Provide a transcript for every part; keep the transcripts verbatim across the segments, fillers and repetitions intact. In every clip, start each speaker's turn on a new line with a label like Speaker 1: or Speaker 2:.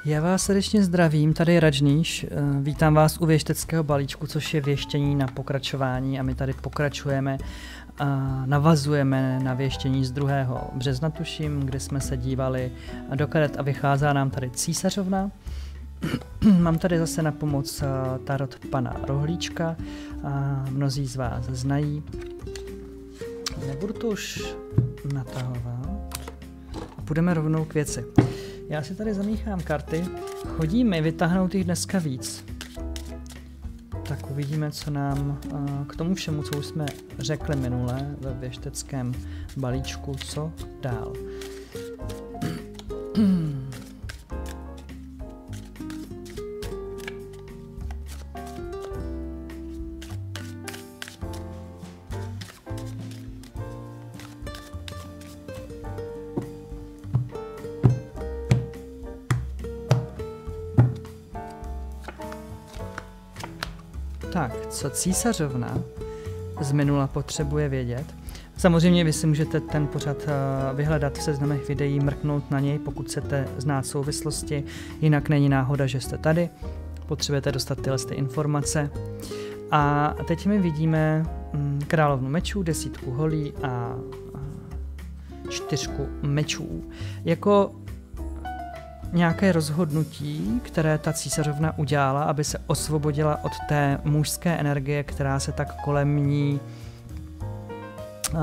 Speaker 1: Já vás srdečně zdravím, tady je Rajníš. Vítám vás u věšteckého balíčku, což je věštění na pokračování a my tady pokračujeme a navazujeme na věštění z druhého března, tuším, kde jsme se dívali do karet a vychází nám tady císařovna. Mám tady zase na pomoc tarot pana Rohlíčka, a mnozí z vás znají. Nebudu to už natahovat a půjdeme rovnou k věci. Já si tady zamíchám karty, chodí mi vytáhnout jich dneska víc. Tak uvidíme, co nám k tomu všemu, co už jsme řekli minule ve věšteckém balíčku, co dál. Tak, co císařovna z minula potřebuje vědět? Samozřejmě vy si můžete ten pořad vyhledat v seznamech videí, mrknout na něj, pokud chcete znát souvislosti, jinak není náhoda, že jste tady, potřebujete dostat tyhle ty informace. A teď my vidíme královnu mečů, desítku holí a čtyřku mečů. Jako nějaké rozhodnutí, které ta císařovna udělala, aby se osvobodila od té mužské energie, která se tak kolem ní uh,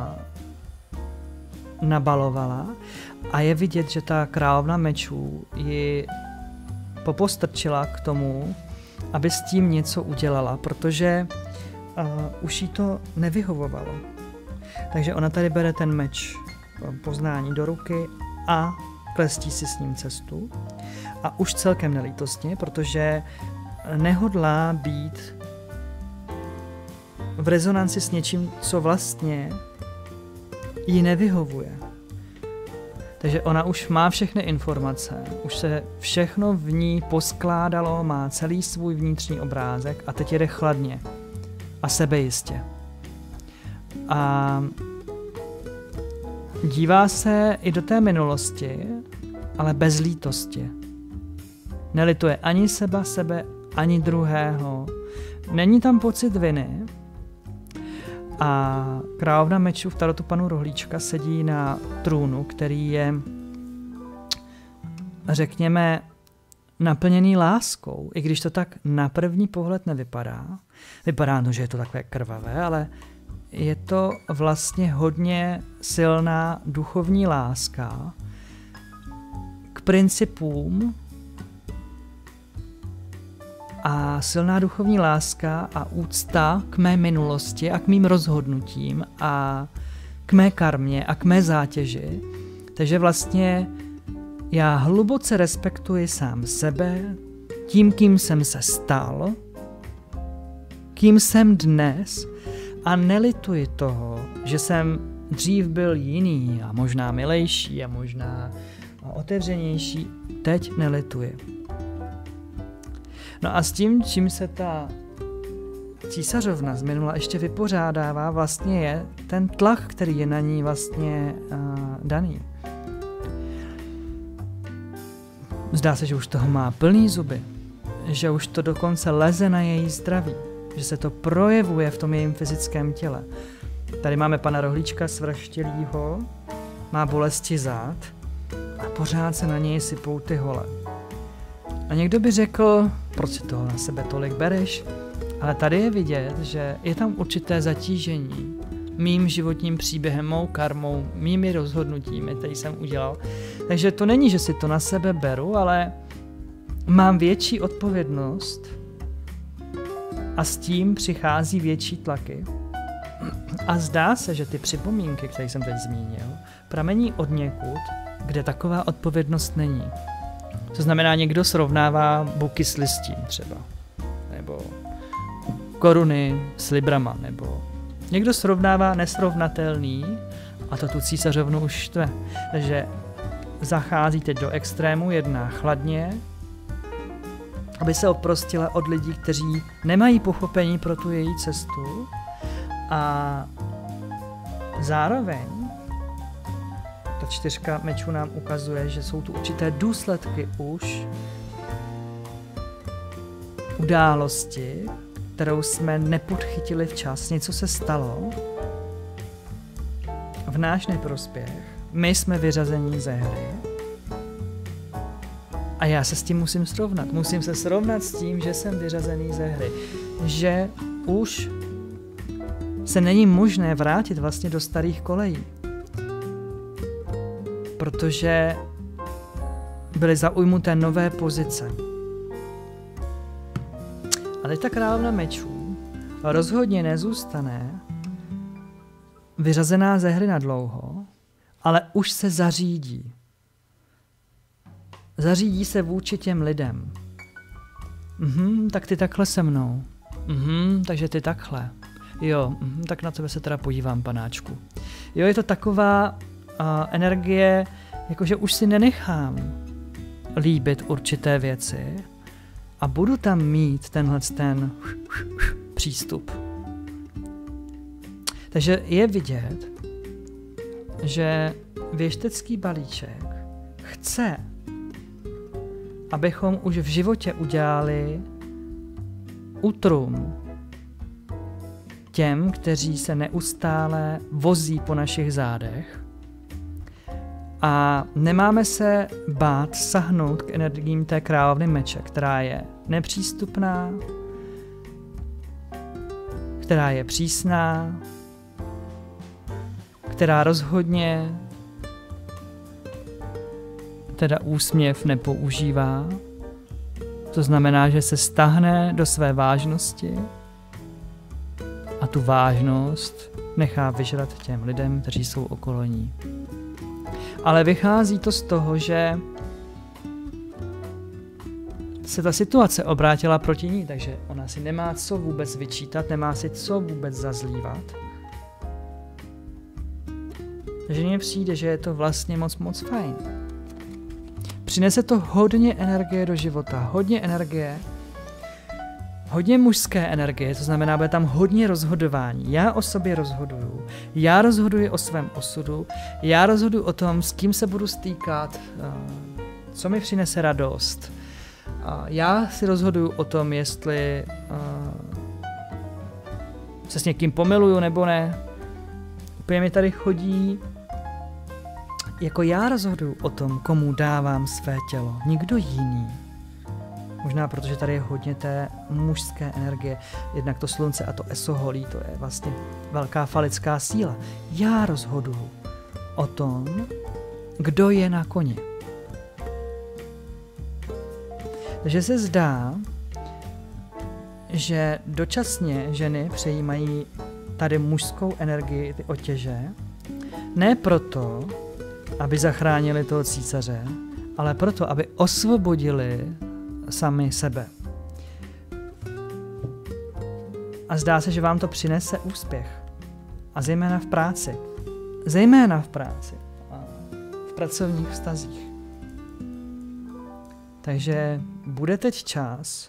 Speaker 1: nabalovala. A je vidět, že ta královna mečů ji popostrčila k tomu, aby s tím něco udělala, protože uh, už jí to nevyhovovalo. Takže ona tady bere ten meč poznání do ruky a klestí si s ním cestu a už celkem nelítostně, protože nehodlá být v rezonanci s něčím, co vlastně jí nevyhovuje. Takže ona už má všechny informace, už se všechno v ní poskládalo, má celý svůj vnitřní obrázek a teď jede chladně a sebejistě. A dívá se i do té minulosti, ale bez lítosti. Nelituje ani seba, sebe, ani druhého. Není tam pocit viny. A královna mečů v tarotu panu Rohlíčka sedí na trůnu, který je, řekněme, naplněný láskou. I když to tak na první pohled nevypadá. Vypadá to, že je to takové krvavé, ale je to vlastně hodně silná duchovní láska k principům a silná duchovní láska a úcta k mé minulosti a k mým rozhodnutím a k mé karmě a k mé zátěži. Takže vlastně já hluboce respektuji sám sebe, tím, kým jsem se stal, kým jsem dnes, a nelituji toho, že jsem dřív byl jiný a možná milejší a možná otevřenější. Teď nelituji. No a s tím, čím se ta císařovna z minula ještě vypořádává, vlastně je ten tlak, který je na ní vlastně uh, daný. Zdá se, že už toho má plný zuby, že už to dokonce leze na její zdraví, že se to projevuje v tom jejím fyzickém těle. Tady máme pana Rohlíčka svrštělýho, má bolesti zád a pořád se na něj sypou ty hole. A někdo by řekl, proč si toho na sebe tolik bereš? Ale tady je vidět, že je tam určité zatížení mým životním příběhem, mou karmou, mými rozhodnutími, které jsem udělal. Takže to není, že si to na sebe beru, ale mám větší odpovědnost a s tím přichází větší tlaky. A zdá se, že ty připomínky, které jsem teď zmínil, pramení od někud, kde taková odpovědnost není. To znamená, někdo srovnává buky s listím třeba, nebo koruny s librama, nebo někdo srovnává nesrovnatelný a to tu císařovnu už štve. Takže zachází teď do extrému, jedná chladně, aby se oprostila od lidí, kteří nemají pochopení pro tu její cestu, a zároveň ta čtyřka mečů nám ukazuje, že jsou tu určité důsledky už události, kterou jsme nepodchytili včas. Něco se stalo v náš neprospěch. My jsme vyřazení ze hry. A já se s tím musím srovnat. Musím se srovnat s tím, že jsem vyřazený ze hry. Že už se není možné vrátit vlastně do starých kolejí. Protože byly zaujmuté nové pozice. A teď ta královna mečů rozhodně nezůstane vyřazená ze hry na dlouho, ale už se zařídí. Zařídí se vůči těm lidem. Mhm, tak ty takhle se mnou. Mhm, takže ty takhle. Jo, mhm, tak na tebe se teda podívám, panáčku. Jo, je to taková uh, energie, jakože už si nenechám líbit určité věci a budu tam mít tenhle ten přístup. Takže je vidět, že věštecký balíček chce, abychom už v životě udělali útrum těm, kteří se neustále vozí po našich zádech. A nemáme se bát sahnout k energiím té královny meče, která je nepřístupná, která je přísná, která rozhodně teda úsměv nepoužívá. To znamená, že se stáhne do své vážnosti a tu vážnost nechá vyžrat těm lidem, kteří jsou okolo ní. Ale vychází to z toho, že se ta situace obrátila proti ní, takže ona si nemá co vůbec vyčítat, nemá si co vůbec zazlívat. Takže mně přijde, že je to vlastně moc, moc fajn. Přinese to hodně energie do života, hodně energie, hodně mužské energie, to znamená, bude tam hodně rozhodování. Já o sobě rozhoduju, já rozhoduji o svém osudu, já rozhoduji o tom, s kým se budu stýkat, co mi přinese radost. Já si rozhoduju o tom, jestli se s někým pomiluju nebo ne. Úplně mi tady chodí, jako já rozhoduju o tom, komu dávám své tělo, nikdo jiný. Možná protože tady je hodně té mužské energie, jednak to slunce a to esoholí, to je vlastně velká falická síla. Já rozhoduju o tom, kdo je na koni. Takže se zdá, že dočasně ženy přejímají tady mužskou energii, ty otěže, ne proto, aby zachránili toho císaře, ale proto, aby osvobodili sami sebe. A zdá se, že vám to přinese úspěch. A zejména v práci. Zejména v práci. A v pracovních vztazích. Takže bude teď čas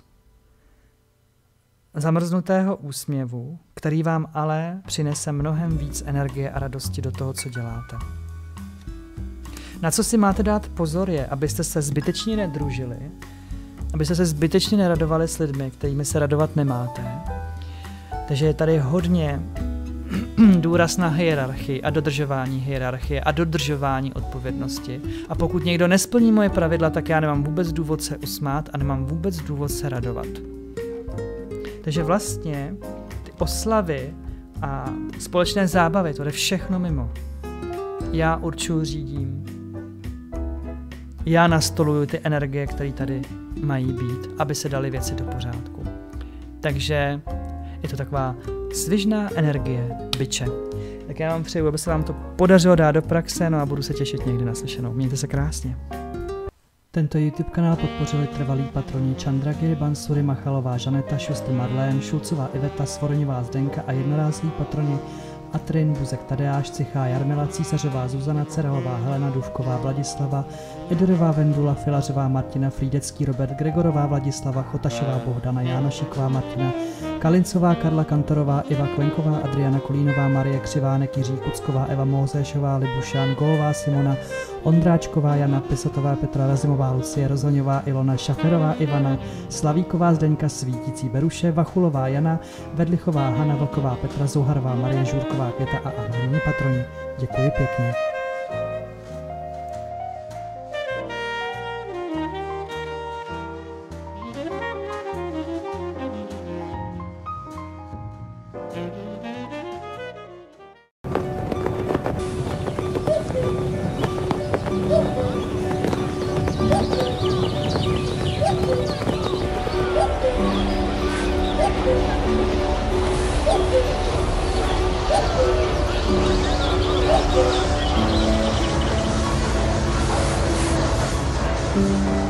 Speaker 1: zamrznutého úsměvu, který vám ale přinese mnohem víc energie a radosti do toho, co děláte. Na co si máte dát pozor je, abyste se zbytečně nedružili, abyste se zbytečně neradovali s lidmi, kterými se radovat nemáte. Takže je tady hodně důraz na hierarchii a dodržování hierarchie a dodržování odpovědnosti. A pokud někdo nesplní moje pravidla, tak já nemám vůbec důvod se usmát a nemám vůbec důvod se radovat. Takže vlastně ty oslavy a společné zábavy, to jde všechno mimo. Já určuju, řídím. Já nastoluju ty energie, které tady mají být, aby se daly věci do pořádku. Takže je to taková svižná energie byče. Tak já vám přeju, aby se vám to podařilo dát do praxe, no a budu se těšit někdy na slyšenou. Mějte se krásně. Tento YouTube kanál podpořili trvalí patroni Chandragiri, Bansuri, Machalová, Žaneta, Šustr, Marlén, Šulcová, Iveta, Svoroňová, Zdenka a jednorázový patroni Atrin, Buzek, Tadeáš, Cichá, Jarmila, Císařová, Zuzana, Cerhová, Helena, Duvková, Vladislava, Edorová, Vendula, Filařová, Martina, Frýdecký, Robert, Gregorová, Vladislava, Chotašová, Bohdana, Jánošíková, Martina, Kalincová, Karla Kantorová, Iva Klenková, Adriana Kolínová, Marie Křivánek, Jiří Kucková, Eva Mozéšová, Libušán, Golová, Simona, Ondráčková, Jana Pisotová, Petra Razimová, Lucie Rozhoňová, Ilona Šaferová, Ivana Slavíková, Zdeňka Svítící Beruše, Vachulová Jana, Vedlichová, Hana Vlková, Petra Zouharová, Marie Žurková, Květa a anonymní patroni. Děkuji pěkně.
Speaker 2: Thank you.